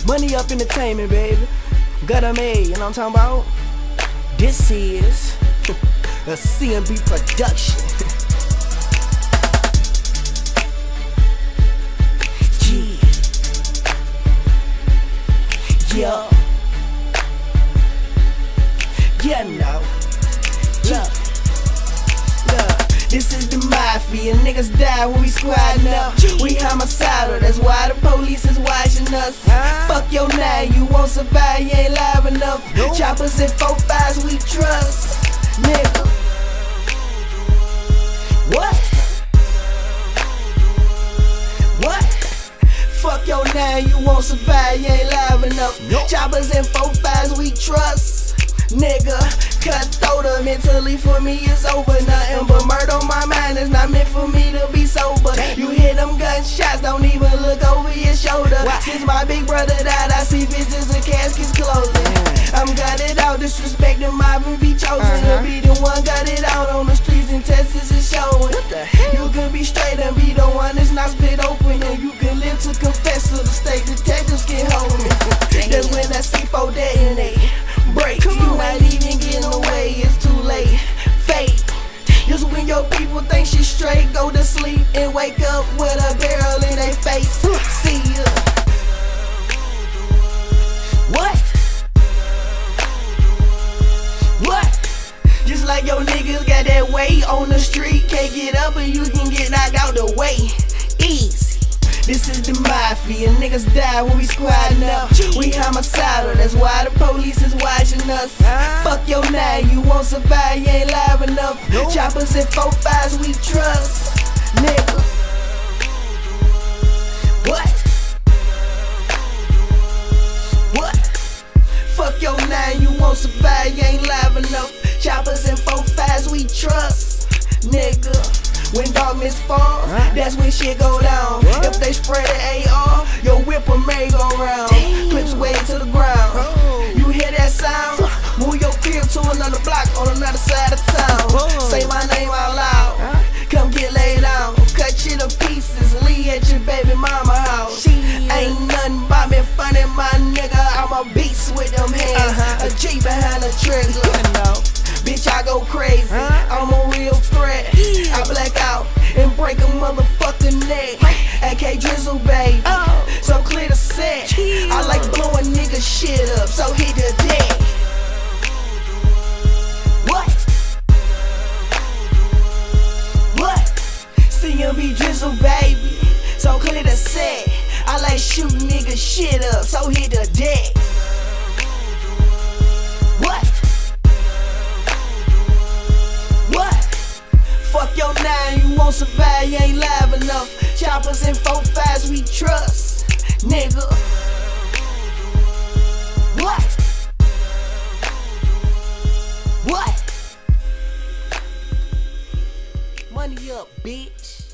Money Up Entertainment, baby. Gutta made, you know what I'm talking about? This is a CMB production. Yeah. Yeah, no. Look. This is the Mafia. Niggas die when we squadding up. We homicidal, that's why the police is watching us. Fuck your name, you won't survive, you ain't live enough. Choppers and 4-5s we trust, nigga. What? What? Fuck your name, you won't survive, you ain't live enough. Choppers and 4-5s we trust, nigga. Cut throat her mentally for me it's over. Nothing but murder on my mind, it's not meant for me to be sober. You hear them gunshots, don't even look over your shoulder. Since my big brother died, I see visions of caskets closing. I'm gutted out, disrespecting my be chosen to be the one gutted out on the streets and Texas is showing. You can be straight and be the one that's not split open, and you can live to confess to the state detectives can hold me. That's when that C4 detonate. Break, you not even getting away, it's too late. Fate, just when your people think she straight, go to sleep and wake up with a barrel in their face. See ya. What? What? Just like your niggas got that weight on the street, can't get up and you can get knocked out the way. Easy. This is the Mafia, niggas die when we squadding up. We homicidal, that's why the police is watching us. Fuck your name, you won't survive, you ain't live enough. Choppers and 4-5s we trust, nigga. What? What? Fuck your name, you won't survive, you ain't live enough. Choppers and 4-5s we trust, nigga. When darkness falls, that's when shit go down. If they spray the AR, your whip will may go round. Clips way to the ground. You hear that sound? Move your crib to another block on another side of town. Say my name out loud. Come get laid down. Cut you to pieces, leave at your baby mama house. Ain't nothing about me funny, my nigga. I'm a beast with them hands. A G behind the trigger. Bitch, I go crazy. I'm a real threat. I black out and break a motherfucking neck. AK Drizzle, baby. So clear the set. I like blowing nigga shit up, so hit the deck. What? What? CMB Drizzle, baby. So clear the set. I like shooting nigga shit up, so hit the deck. What? Fuck your name, you won't survive, you ain't live enough. Choppers and 4-5s we trust, nigga. What? What? Money up, bitch.